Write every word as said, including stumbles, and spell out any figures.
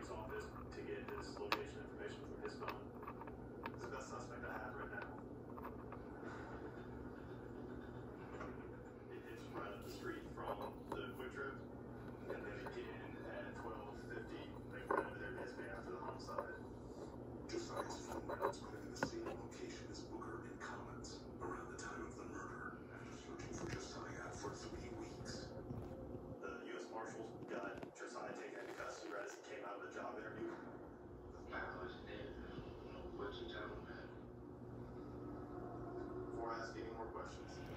sheriff's office to get his location information from his phone. He's the best suspect I have right now. It's right up the street from the quick trip, and then again at twelve fifty, they went over there basically after the homicide. Josiah's phone records put him in the same location as Booker and Collins around the time of the murder. After searching for Josiah for three weeks, the U S Marshals got Josiah taken into custody right as he came out of the job interview. My was dead. What you tell him, man? Before I ask any more questions,